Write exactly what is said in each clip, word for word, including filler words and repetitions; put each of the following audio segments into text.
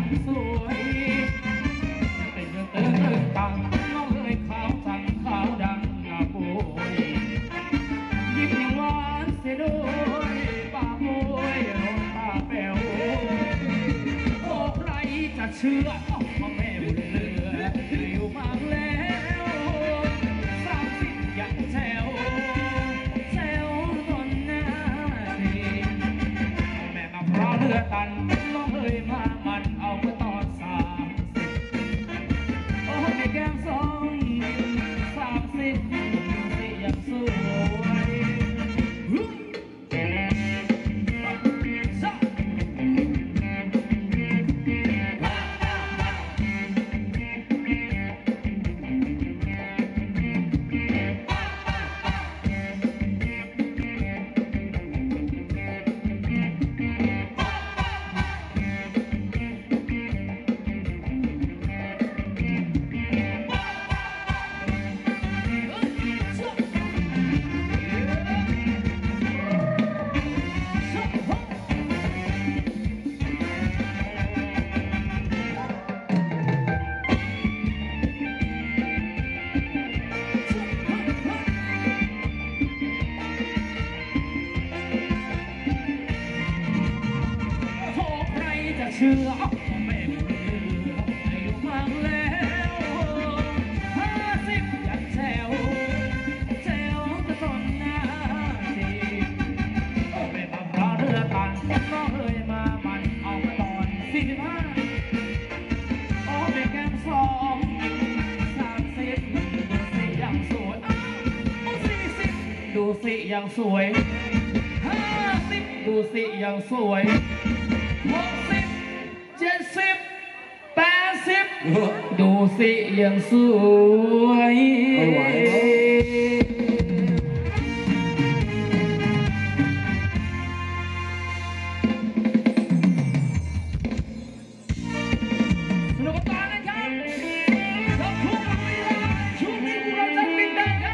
สวยเต้นเต้นเต้นตังน้องเอ้ยขาวจังขาวดังหน้าป่วยยิ้มยังหวานเสียด้วยปากมวยโดนตาแป๋วโอ้ใครจะเชื่อว่าแม่บุญเหลืออยู่มากแล้วสามสิบยังแซวแซวตอนหน้าดีแม่มาเพราะเลือดตันน้องเอ้ยมามันเอาเมื่อตอนสามสิบโอ้แม่แก้มสองสามสิบสิยังสวยเชื่อแม่บุญเหลืออายุมากแล้วห้าสิบยังแซวแซวกระสนหน้าทีแม่บังราเรือตันน้องเอ้ยมามันเอาไปตอนสี่สิบห้าโอ้แม่แก้มสองสามสิบดูสิยังสวยสี่สิบดูสิยังสวยห้าสิบดูสิยังสวยหกสิบเจ็ดสิบแปดสิบดูสิยังสวยไม่ไหวสนุกกันนะครับกับทุกเวลาช่วงนี้พวกเราจะปิดได้ครับ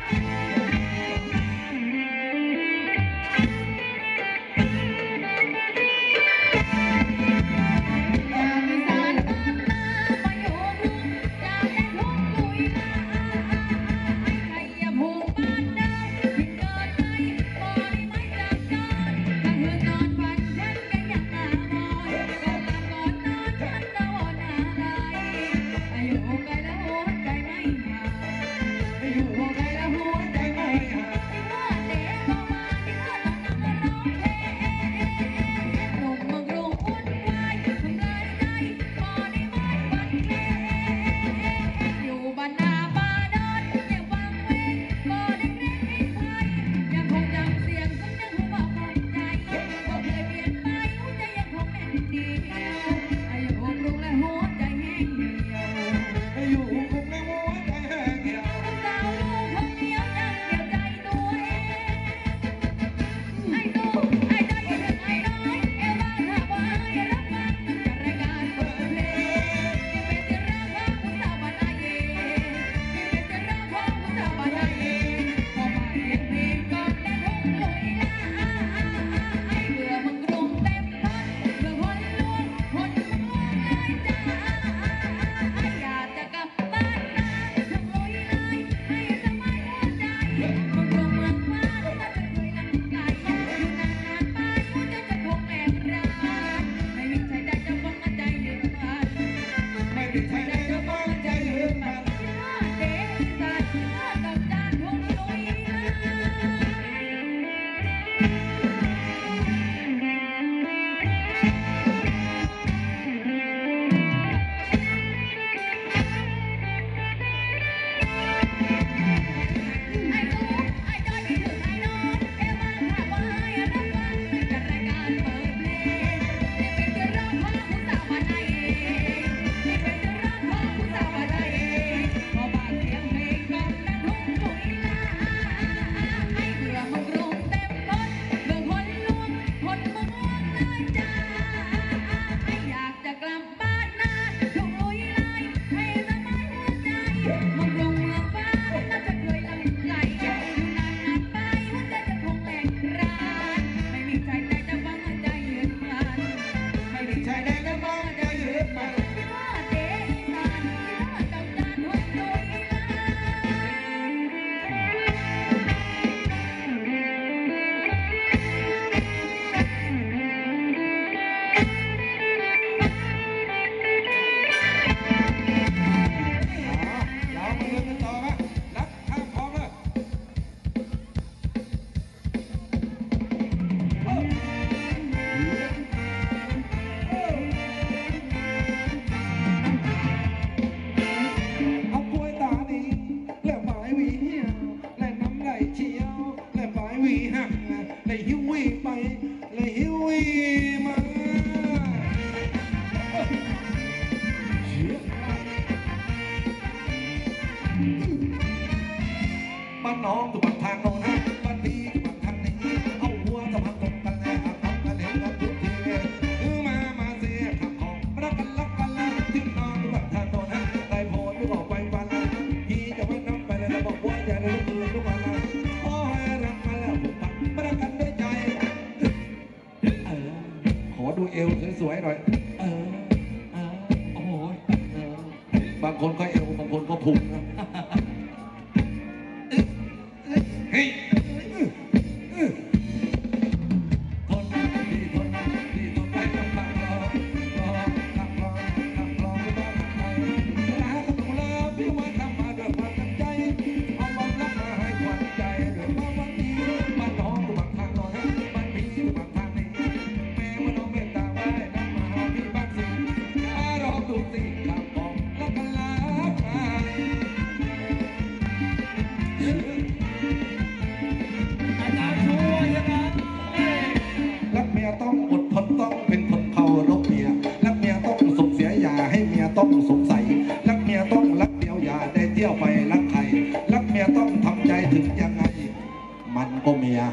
น้องตัวทางโน้นฮะบ้านพี่ตัวทางนี้เอาหัวจะมาตกกันแล้วทำกันเห็นกันทุกทีคือมามาเสียขับของรักกันรักกันแล้วถึงน้องตัวทางโน้นฮะได้โพสไม่บอกไปฟันแล้วพี่จะไม่น้ำไปเลยนะบอกว่าอย่าลืมคืนทุกวันนะขอให้รักมาแล้วผมปักรักกันด้วยใจเออขอดูเอวสวยๆหน่อยเออเออโอ้โหเออบางคนก็เอวบางคนก็พุงนะเฮ้ยทนดีทนดีทนไปต้องฟังรอรอขับรอขับรอไม่ต้องใครรักต้องแล้วพี่ว่าทำมาด้วยความตั้งใจเอาความรักมาให้ขวัญใจด้วยความหวังดีบ้านน้องตัวบางทางนอนบ้านพี่ตัวบางทางนี้แม่ว่าน้องเมตตาไว้น้ำมาหาพี่บ้านสิอารมณ์ดูสิขับบอกรักกันแล้วรักเมียต้องอดทนต้องเป็นคนเคารพเมียรักเมียต้องส่งเสียอย่าให้เมียต้องสงสัยรักเมียต้องรักเดียวอย่าได้เที่ยวไปรักใครรักเมียต้องทำใจถึงยังไงมันก็เมีย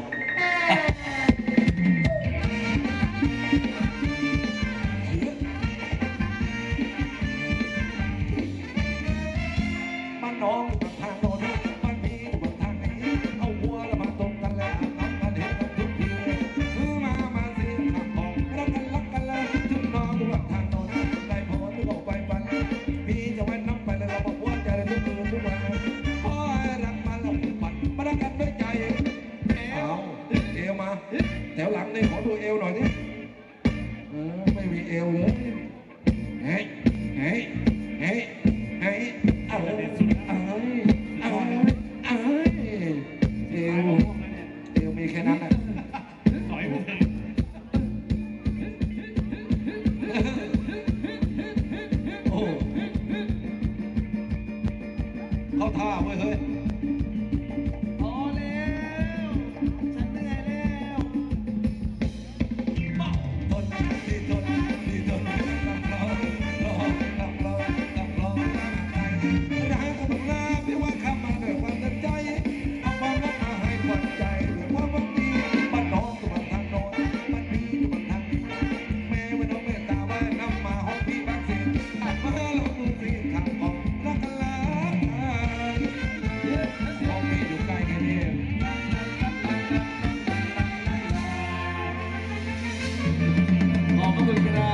บ้านน้องบางทางโน้นบ้านพี่บางทางนี้เอาหัวแล้วมาตรงกันแล้วน้ำกันเห็นกันทุกทีคือมามาสิขับของรักกันรักกันแล้วถึงน้องบางทางโน้นได้พอที่บอกไปฟันพี่จะไว้น้ำไปเลยเราบอกว่าใจทุกคืนทุกวันขอให้รักมาเราปัดมารักกันด้วยใจเอาเอวมาแถวหลังนี่ขอดูเอวหน่อยดิเออไม่มีเอวเลยเฮ้ยเฮ้ยเฮ้ยเฮ้ยเอาเอ้ยเอ้ยเอ้ยเอ้ยเอวเอวมีแค่นั้นแหละต่อยผมโอ้เข้าท่าเว้ยเฮ้ยพอแล้วฉันเหนื่อยแล้วทนดีทนดีทนกับเรารอกับเรากับเราใจรักกับเราพี่ว่าคำมาด้วยความตั้งใจเอาความรักมาให้ขวัญใจด้วยความหวังดีบ้านน้องตัวทางโน้นบ้านพี่ตัวทางนี้แม่ว่าน้องเมตตาไว้น้ำมาห้องพี่บ้านสิมาลงมือสิขับของรักกันแล้วห้องพี่อยู่ใกล้แค่นี้ขอบคุณครับ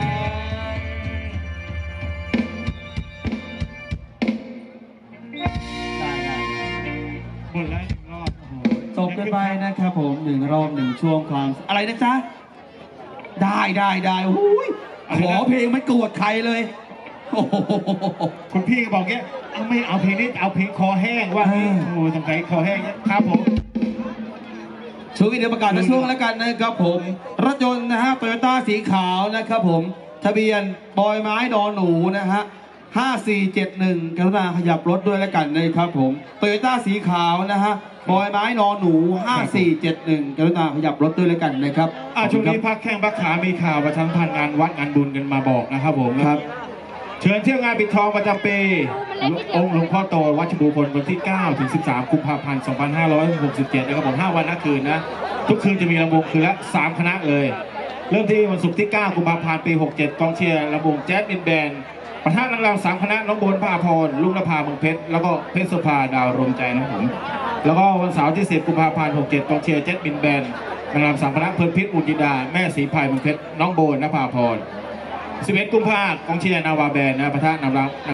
ได้ได้หมดแล้วรอบโอ้โหจบกันไปนะครับผมหนึ่งรอบหนึ่งช่วงความอะไรนะจ๊ะได้ได้ได้โอ้ยขอเพลงไม่โกรธใครเลยโอ้โหคุณพี่ก็บอกเงี้ยเอาไม่เอาเพลงนี้เอาเพลงคอแห้งว่าอ่าโอ้สงสัยคอแห้งเนี่ยครับผมช่วงนี้เดี๋ยวประกาศในช่วงแล้วกันนะครับผมรถยนต์นะฮะโตโยต้าสีขาวนะครับผมทะเบียนบอยไม้ดอหนูนะฮะห้าสี่เจ็ดหนึ่งกรุณาขยับรถด้วยแล้วกันนะครับผมโตโยต้าสีขาวนะฮะบอยไม้นอหนูห้าสี่เจ็ดหนึ่งกรุณาขยับรถด้วยแล้วกันนะครับอ่าช่วงนี้พักแข้งพักขามีข่าวประชาสัมพันธ์งานวัดงานบุญกันมาบอกนะครับผมครับเชิญเที่ยวงานปิดทองประจำปีองค์หลวงพ่อโตวัดชบูพลวันที่เก้าถึงสิบสามกุมภาพันธ์สองพันห้าร้อยหกสิบเจ็ดนะครับผมห้าวันนะคืนนะทุกคืนจะมีลำวงคืนละสามคณะเลย เริ่มที่วันศุกร์ที่เก้ากุมภาพันธ์ปีหกเจ็ดกองเชียร์ลำวงแจ๊สบินแบนด์ประธานนางรำสามคณะน้องโบนพาพรลุงนภาเมืองเพชรแล้วก็เพชรสุภาดาวรมใจนะครับผมแล้วก็วันเสาร์ที่สิบกุมภาพันธ์หกเจ็ดกองเชียร์แจ๊สบินแบนด์นางรำสามคณะเพิ่มพิษอุจิดาแม่ศรีพายเมืองเพชรน้องโบนนภาพรสิบเอ็ดกุมภาพันธ์กองเชียร์นาวาแบนด์นะประธานนางรำ